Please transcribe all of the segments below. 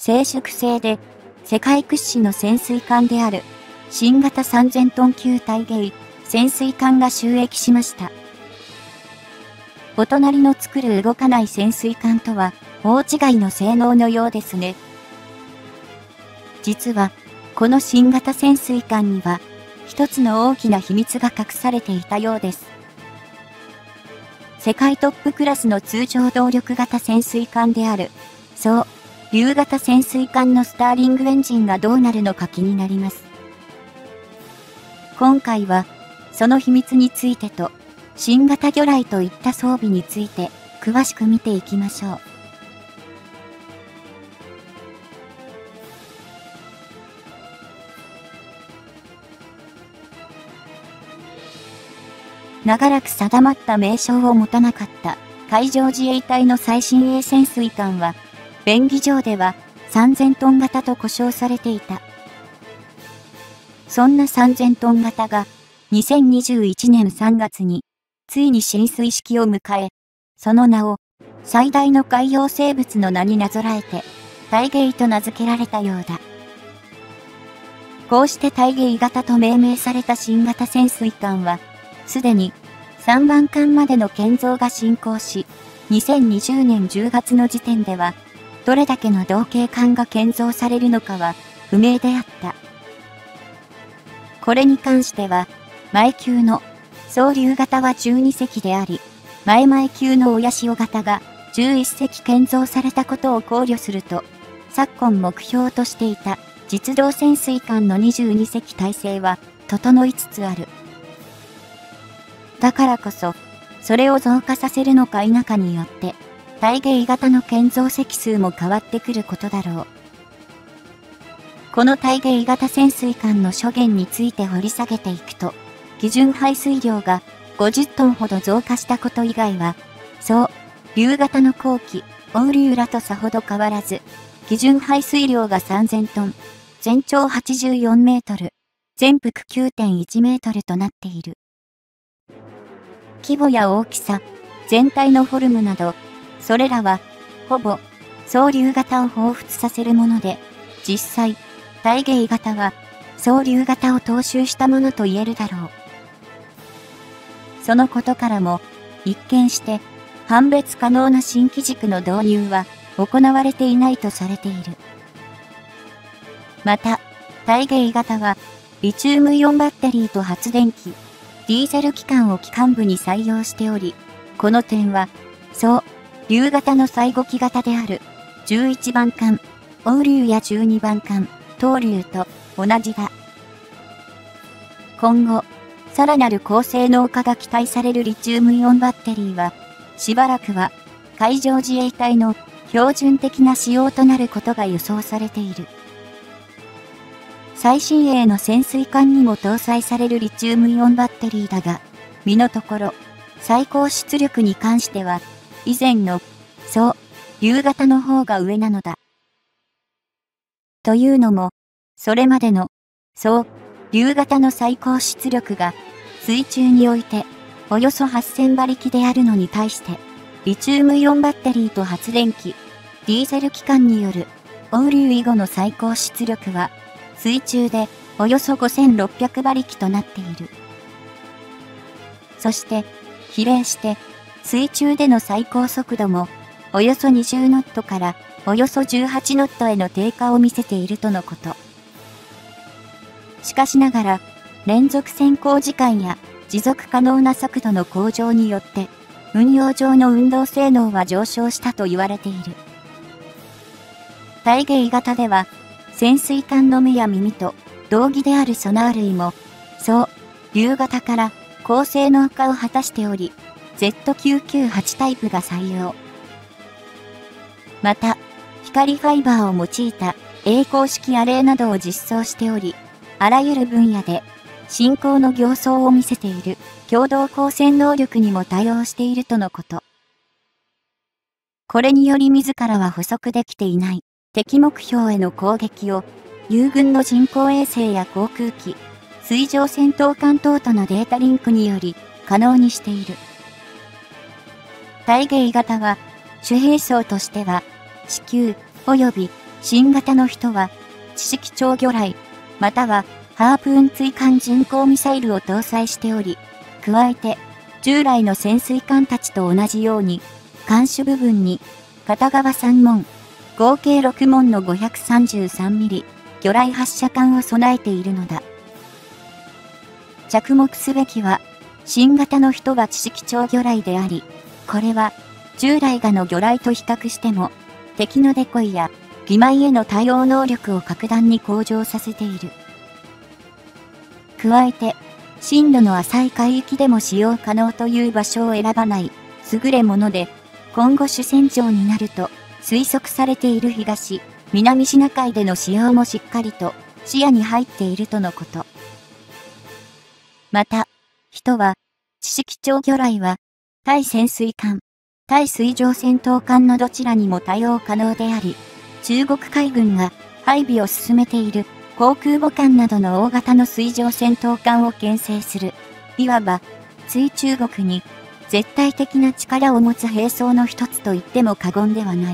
静粛性で世界屈指の潜水艦である新型3000トン級対鯨潜水艦が就役しました。お隣の作る動かない潜水艦とは大違いの性能のようですね。実はこの新型潜水艦には一つの大きな秘密が隠されていたようです。世界トップクラスの通常動力型潜水艦であるそう竜型潜水艦のスターリングエンジンがどうなるのか気になります。今回はその秘密についてと新型魚雷といった装備について詳しく見ていきましょう。長らく定まった名称を持たなかった海上自衛隊の最新鋭潜水艦は、便宜上では3000トン型と呼称されていた。そんな3000トン型が2021年3月についに進水式を迎え、その名を最大の海洋生物の名になぞらえて対鯨と名付けられたようだ。こうして対鯨型と命名された新型潜水艦は、すでに3番艦までの建造が進行し、2020年10月の時点では、どれだけの同型艦が建造されるのかは不明であった。これに関しては、前級の総竜型は12隻であり、前々級の親潮型が11隻建造されたことを考慮すると、昨今目標としていた実動潜水艦の22隻体制は整いつつある。だからこそ、それを増加させるのか否かによって、対鯨型の建造隻数も変わってくることだろう。この対鯨型潜水艦の諸元について掘り下げていくと、基準排水量が50トンほど増加したこと以外は、そう、竜型の後期、欧竜らとさほど変わらず、基準排水量が3000トン、全長84メートル、全幅 9.1 メートルとなっている。規模や大きさ、全体のフォルムなど、それらは、ほぼ、総竜型を彷彿させるもので、実際、対鯨型は、総竜型を踏襲したものと言えるだろう。そのことからも、一見して、判別可能な新機軸の導入は、行われていないとされている。また、対鯨型は、リチウムイオンバッテリーと発電機、ディーゼル機関を機関部に採用しており、この点は、そう、竜型の最後期型である、11番艦、欧竜や12番艦、東竜と同じだ。今後、さらなる高性能化が期待されるリチウムイオンバッテリーは、しばらくは、海上自衛隊の標準的な使用となることが予想されている。最新鋭の潜水艦にも搭載されるリチウムイオンバッテリーだが、身のところ、最高出力に関しては、以前の、そう、竜型の方が上なのだ。というのも、それまでの、そう、竜型の最高出力が、水中において、およそ8000馬力であるのに対して、リチウムイオンバッテリーと発電機、ディーゼル機関による、欧竜以後の最高出力は、水中でおよそ5600馬力となっている。そして、比例して、水中での最高速度も、およそ20ノットからおよそ18ノットへの低下を見せているとのこと。しかしながら、連続潜航時間や持続可能な速度の向上によって、運用上の運動性能は上昇したと言われている。対鯨型では、潜水艦の目や耳と同義であるソナー類も、そう、竜型から高性能化を果たしており、Z998 タイプが採用。また、光ファイバーを用いた曳航式アレイなどを実装しており、あらゆる分野で進行の形相を見せている共同光線能力にも対応しているとのこと。これにより自らは捕捉できていない敵目標への攻撃を友軍の人工衛星や航空機、水上戦闘艦等とのデータリンクにより可能にしている。対鯨型は主兵装としては地球及び新型の人は、知識超魚雷、または、ハープーン追艦巡航ミサイルを搭載しており、加えて、従来の潜水艦たちと同じように、艦首部分に、片側3門、合計6門の 533mm、魚雷発射管を備えているのだ。着目すべきは、新型の人は知識超魚雷であり、これは、従来型の魚雷と比較しても、敵のデコイや、欺瞞への対応能力を格段に向上させている。加えて、深度の浅い海域でも使用可能という場所を選ばない、優れもので、今後主戦場になると推測されている東、南シナ海での使用もしっかりと視野に入っているとのこと。また、人は、知識超魚雷は、対潜水艦、対水上戦闘艦のどちらにも対応可能であり、中国海軍が配備を進めている航空母艦などの大型の水上戦闘艦を牽制する、いわば、追中国に絶対的な力を持つ兵装の一つと言っても過言ではない。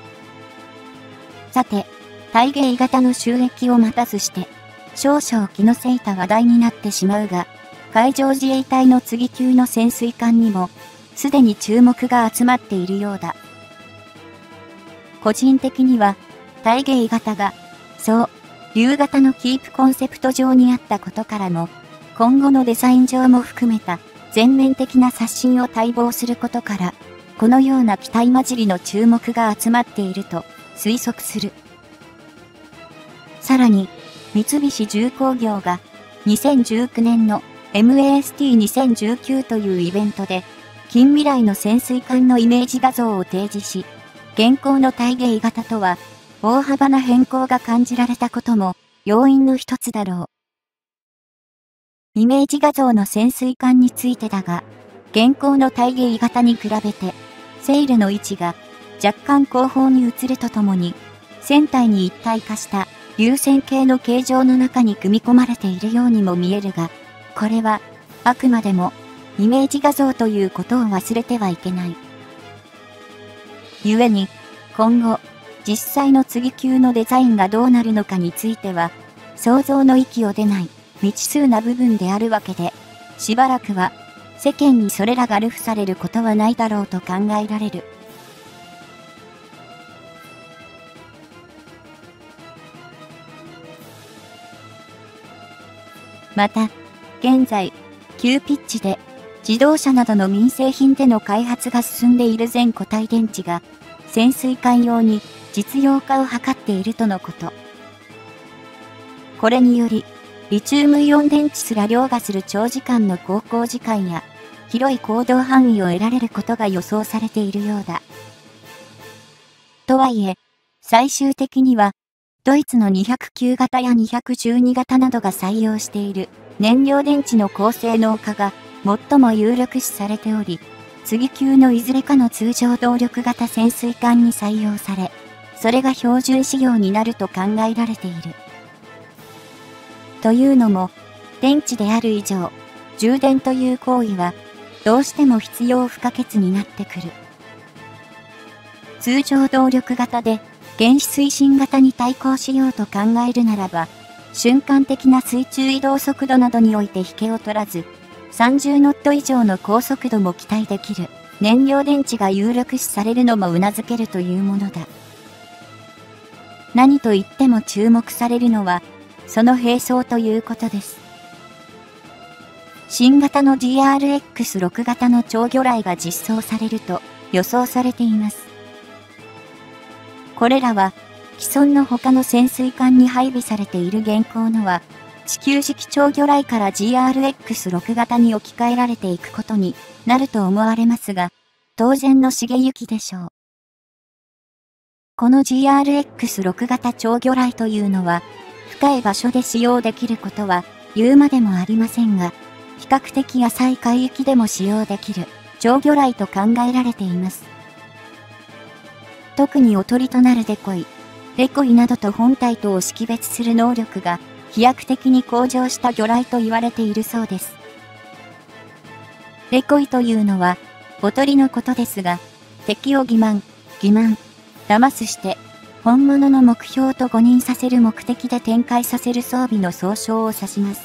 さて、対迎型の収益を待たずして、少々気のせいた話題になってしまうが、海上自衛隊の次級の潜水艦にも、すでに注目が集まっているようだ。個人的には、対迎型が、そう、竜型のキープコンセプト上にあったことからも、今後のデザイン上も含めた全面的な刷新を待望することから、このような期待混じりの注目が集まっていると推測する。さらに、三菱重工業が2019年の MAST2019 というイベントで、近未来の潜水艦のイメージ画像を提示し、現行の対迎型とは大幅な変更が感じられたことも要因の一つだろう。イメージ画像の潜水艦についてだが、現行の対迎型に比べて、セールの位置が若干後方に移るとともに、船体に一体化した流線形の形状の中に組み込まれているようにも見えるが、これはあくまでもイメージ画像ということを忘れてはいけない。故に、今後、実際の次級のデザインがどうなるのかについては、想像の域を出ない未知数な部分であるわけで、しばらくは世間にそれらが流布されることはないだろうと考えられる。また、現在、急ピッチで自動車などの民生品での開発が進んでいる全固体電池が潜水艦用に実用化を図っているとのこと。これにより、リチウムイオン電池すら凌駕する長時間の航行時間や広い行動範囲を得られることが予想されているようだ。とはいえ、最終的には、ドイツの209型や212型などが採用している燃料電池の高性能化が最も有力視されており、次級のいずれかの通常動力型潜水艦に採用され、それが標準仕様になると考えられている。というのも、電池である以上、充電という行為は、どうしても必要不可欠になってくる。通常動力型で、原子推進型に対抗しようと考えるならば、瞬間的な水中移動速度などにおいて引けを取らず、30ノット以上の高速度も期待できる燃料電池が有力視されるのも頷けるというものだ。何と言っても注目されるのは、その兵装ということです。新型の GRX6 型の超魚雷が実装されると予想されています。これらは、既存の他の潜水艦に配備されている現行のは、地球式超魚雷から GRX6 型に置き換えられていくことになると思われますが、当然の茂行でしょう。この GRX6 型超魚雷というのは、深い場所で使用できることは言うまでもありませんが、比較的浅い海域でも使用できる超魚雷と考えられています。特におとりとなるデコイなどと本体とを識別する能力が飛躍的に向上した魚雷と言われているそうです。デコイというのは、おとりのことですが、敵を欺瞞、騙すして、 本物の目標と誤認させる目的で展開させる装備の総称を指します。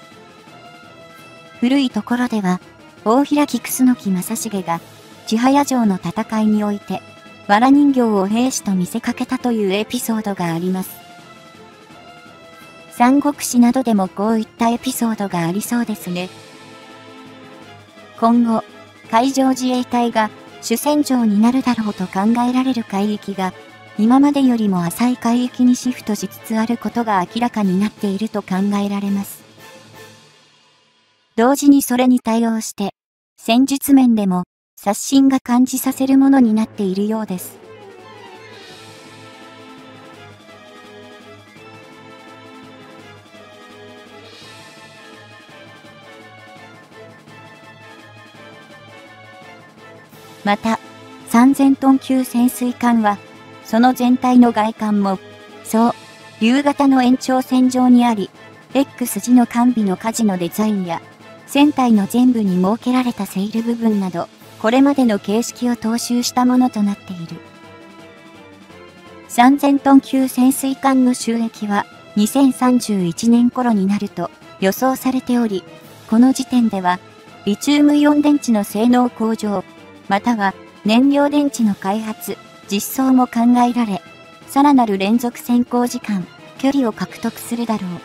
古いところでは、大平木楠木正成が、千早城の戦いにおいて、藁人形を兵士と見せかけたというエピソードがあります。三国志などでもこういったエピソードがありそうですね。今後、海上自衛隊が主戦場になるだろうと考えられる海域が、今までよりも浅い海域にシフトしつつあることが明らかになっていると考えられます。同時にそれに対応して、戦術面でも刷新が感じさせるものになっているようです。また、3000トン級潜水艦は、その全体の外観も、そう、竜型の延長線上にあり、X 字の艦尾の舵のデザインや、船体の前部に設けられたセイル部分など、これまでの形式を踏襲したものとなっている。3000トン級潜水艦の収益は、2031年頃になると予想されており、この時点では、リチウムイオン電池の性能向上、または燃料電池の開発、実装も考えられ、さらなる連続潜航時間、距離を獲得するだろう。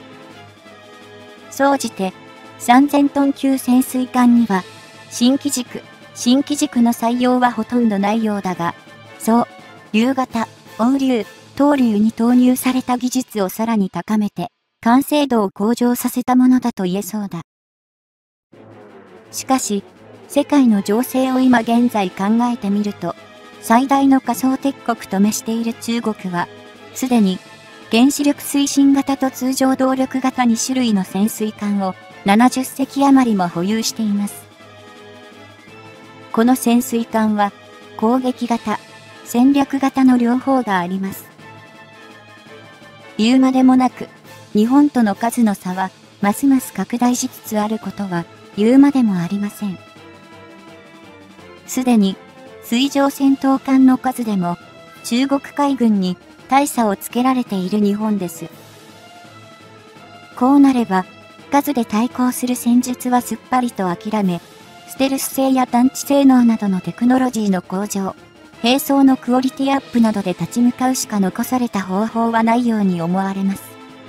総じて、3000トン級潜水艦には、新機軸の採用はほとんどないようだが、そう、竜型、黄竜、東竜に投入された技術をさらに高めて、完成度を向上させたものだと言えそうだ。しかし、世界の情勢を今現在考えてみると、最大の仮想敵国と召している中国は、すでに原子力推進型と通常動力型2種類の潜水艦を70隻余りも保有しています。この潜水艦は攻撃型、戦略型の両方があります。言うまでもなく、日本との数の差はますます拡大しつつあることは言うまでもありません。すでに水上戦闘艦の数でも中国海軍に大差をつけられている日本です。こうなれば数で対抗する戦術はすっぱりと諦め、ステルス性や探知性能などのテクノロジーの向上、兵装のクオリティアップなどで立ち向かうしか残された方法はないように思われます。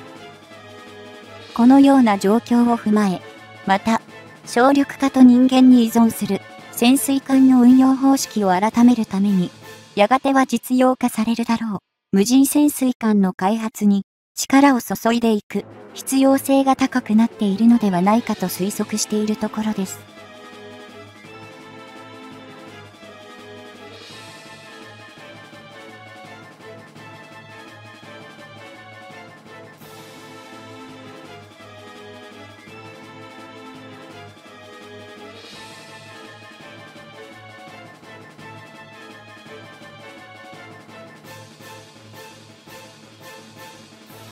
このような状況を踏まえ、また、省力化と人間に依存する潜水艦の運用方式を改めるために、やがては実用化されるだろう。無人潜水艦の開発に力を注いでいく必要性が高くなっているのではないかと推測しているところです。